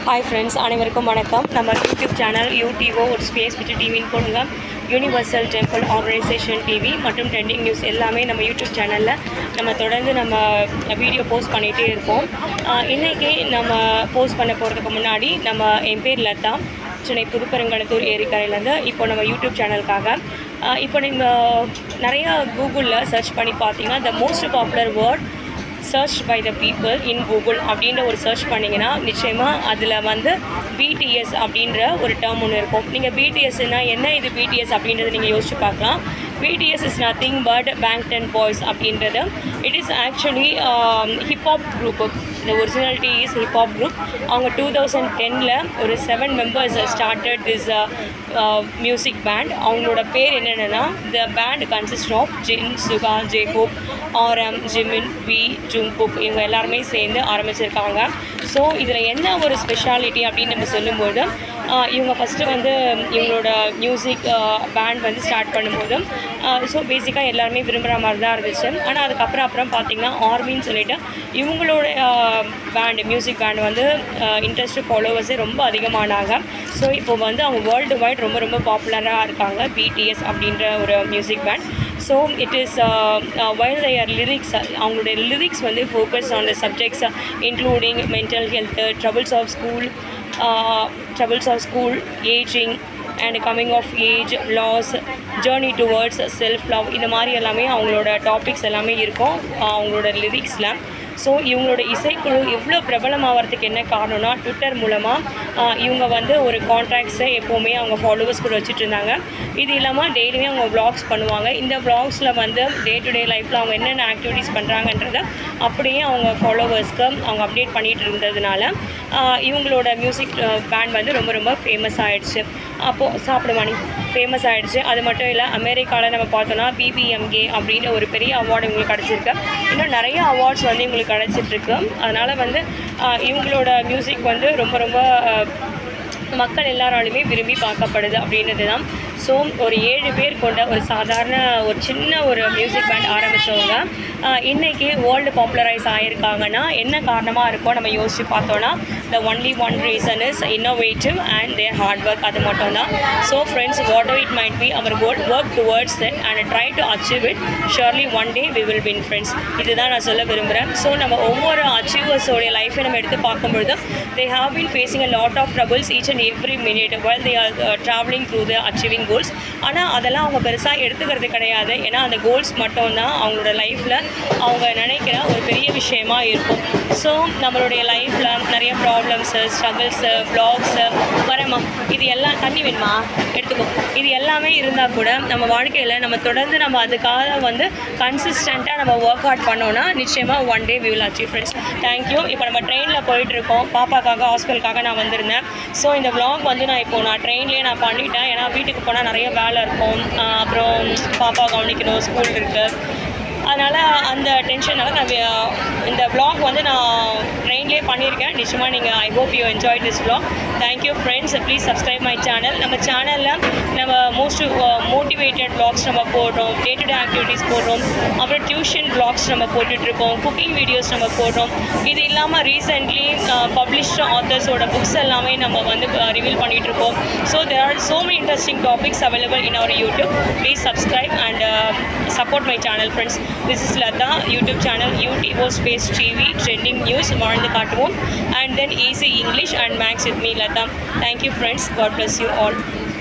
Hi friends, அனைவருக்கும் வணக்கம். நம்ம யூடியூப் சேனல் யூடிஓ ஒரு ஸ்பேஸ் விட்டு டிவின்னு போடுங்க. யூனிவர்சல் டெம்பிள் ஆர்கனைசேஷன் டிவி மற்றும் ட்ரெண்டிங் நியூஸ் எல்லாமே நம்ம யூடியூப் சேனலில் நம்ம தொடர்ந்து நம்ம வீடியோ போஸ்ட் பண்ணிகிட்டே இருப்போம். இன்றைக்கி நம்ம போஸ்ட் பண்ண போகிறதுக்கு முன்னாடி என் பேர் லதா, சென்னை புதுப்பெருங்கலத்தூர் ஏரிக்கரையிலேருந்து. இப்போ நம்ம யூடியூப் சேனலுக்காக இப்போ நீங்கள் நிறையா கூகுளில் சர்ச் பண்ணி பார்த்தீங்கன்னா the most popular word search by the people in Google அப்படின்ற ஒரு சர்ச் பண்ணிங்கன்னா நிச்சயமாக அதில் பிடிஎஸ் அப்படின்ற ஒரு டேர்ம் ஒன்று இருக்கும். நீங்கள் பிடிஎஸ்னால் என்ன, இது பிடிஎஸ் அப்படின்றத நீங்கள் யோசிச்சு பார்க்கலாம். BTS is nothing but Bangtan Boys அப்படின்றது. It is actually hip hop group. இந்த ஒரிஜினாலிட்டி இஸ் ஹிப்ஹாப் குரூப். அவங்க 2010 ஒரு 7 members started this music band. அவங்களோட பேர் என்னென்னா the band consist of Jin, Suga, J Hope, R M, Jimin, V, Jungkook இவங்க எல்லாருமே சேர்ந்து ஆரம்பிச்சிருக்காங்க. ஸோ இதில் என்ன ஒரு ஸ்பெஷாலிட்டி அப்படின்னு நம்ம சொல்லும்போது, இவங்க ஃபஸ்ட்டு இவங்களோட மியூசிக் பேண்ட் ஸ்டார்ட் பண்ணும்போது ஸோ பேசிக்காக எல்லாருமே விரும்புகிற மாதிரி தான் இருந்துச்சு. ஆனால் அதுக்கப்புறம் பார்த்திங்கன்னா ஆர்மின்னு சொல்லிட்டு இவங்களோட மியூசிக் பேண்ட் இன்ட்ரெஸ்ட் ஃபாலோவர்ஸே ரொம்ப அதிகமானாங்க. ஸோ இப்போ அவங்க வேர்ல்டு வைட் ரொம்ப பாப்புலராக இருக்காங்க பிடிஎஸ் அப்படின்ற ஒரு music band. So it is while their lyrics, அவங்களுடைய lyrics focus on the subjects including mental health, troubles of school, aging and coming of age, loss, journey towards self love, இந்த மாதிரி எல்லாமே அவங்களோட டாபிக்ஸ் எல்லாமே இருக்கும் அவங்களோட லிரிக்ஸில். ஸோ இவங்களோட இசைக்குழு எவ்வளோ பிரபலமாகிறதுக்கு என்ன காரணம்னா, ட்விட்டர் மூலமாக இவங்க ஒரு கான்ட்ராக்ட்ஸை எப்போவுமே அவங்க ஃபாலோவர்ஸ் கூட வச்சுட்டு இருந்தாங்க. இது இல்லாமல் டெய்லியுமே அவங்க வ்ளாக்ஸ் பண்ணுவாங்க. இந்த வ்ளாக்ஸில் டே டு டே லைஃப்பில் அவங்க என்னென்ன ஆக்டிவிட்டீஸ் பண்ணுறாங்கன்றத அப்படியே அவங்க ஃபாலோவர்ஸ்க்கு அவங்க அப்டேட் பண்ணிகிட்டு இருந்ததுனால இவங்களோட மியூசிக் பேண்ட் ரொம்ப ஃபேமஸ் ஆகிடுச்சு. அப்போது சாப்பிடுவானி ஃபேமஸ் ஆகிடுச்சு. அது மட்டும் இல்லை, அமெரிக்காவில் நம்ம பார்த்தோன்னா பிபிஎம்கே அப்படின்ற ஒரு பெரிய அவார்டு இவங்களுக்கு கிடச்சிருக்கு. இன்னும் நிறைய அவார்ட்ஸ் இவங்களுக்கு கிடச்சிட்ருக்கு. அதனால் இவங்களோட மியூசிக் ரொம்ப மக்கள் எல்லாராலுமே விரும்பி பார்க்கப்படுது அப்படின்றது தான். ஸோ ஒரு 7 பேர் கொண்ட ஒரு சாதாரண ஒரு சின்ன ஒரு மியூசிக் பேண்ட் ஆரம்பித்தவங்க இன்றைக்கி வேர்ல்டு பாப்புலரைஸ் ஆகியிருக்காங்கன்னா என்ன காரணமாக இருக்கோ நம்ம யோசித்து பார்த்தோன்னா the only one reason is innovative and their hard work. அது மட்டும்தான். So friends, whatever it might be, our work towards it and try to achieve it. Surely one day we will win friends. இதுதான் நான் சொல்ல விரும்புகிறேன். So நம்ம ஒவ்வொரு அச்சீவர்ஸோடைய லைஃப்பை நம்ம எடுத்து பார்க்கும்பொழுது they have been facing a lot of troubles each and every minute while they are traveling through the achieving goals. ஆனால் அதெல்லாம் அவங்க பெருசாக எடுத்துக்கிறது கிடையாது. ஏன்னா அந்த கோல்ஸ் மட்டும்தான் அவங்களோட லைஃப்பில் அவங்க நினைக்கிற ஒரு பெரிய விஷயமா இருக்கும். ஸோ நம்மளுடைய லைஃப்பில் நிறைய ப்ராப்ளம்ஸு, ஸ்ட்ரகிள்ஸு, வ்ளாக்ஸு, வரமா, இது எல்லாம் தண்ணி வேணுமா எடுத்துக்கோ, இது எல்லாமே இருந்தால் கூட நம்ம வாழ்க்கையில் நம்ம தொடர்ந்து நம்ம அதுக்காக கன்சிஸ்டண்ட்டாக நம்ம ஒர்க் அவுட் பண்ணோன்னா நிச்சயமாக one day we will achieve friends. Thank you. இப்போ நம்ம ட்ரெயினில் போயிட்டுருக்கோம். பாப்பாக்காக ஹாஸ்பிட்டலுக்காக நான் வந்திருந்தேன். ஸோ இந்த வ்ளாக் நான் ட்ரெயின்லேயே நான் பண்ணிட்டேன். ஏன்னா வீட்டுக்கு போனால் நிறைய வேலை இருக்கும், அப்புறம் பாப்பா கவனிக்கணும், ஸ்கூல் இருக்குது. அதனால் அந்த டென்ஷனால் நான் இந்த வ்ளாக் நான் ட்ரெயின்லேயே பண்ணியிருக்கேன். நிச்சயமாக நீங்கள் I hope you enjoy this vlog. Thank you friends. Please subscribe my channel. நம்ம சேனலில் நம்ம மோஸ்ட் மோட்டிவேட்டட் வ்ளாக்ஸ் நம்ம போடுறோம், டே டு டே ஆக்டிவிட்டீஸ் போடுறோம், அப்புறம் டியூஷன் வ்ளாக்ஸ் நம்ம போட்டுட்ருக்கோம், குக்கிங் வீடியோஸ் நம்ம போடுறோம். இது இல்லாமல் ரீசெண்ட்லி பப்ளிஷ்டு ஆத்தர்ஸோட புக்ஸ் எல்லாமே நம்ம ரிவீல் பண்ணிகிட்ருக்கோம். So there are so many interesting topics available in our YouTube. Please subscribe and support my channel friends. This is Lata, YouTube channel UTO Space TV, trending news, வாழ்ந்து காட்டுவோம், and then easy English and Max with me Lata. Thank you friends. God bless you all.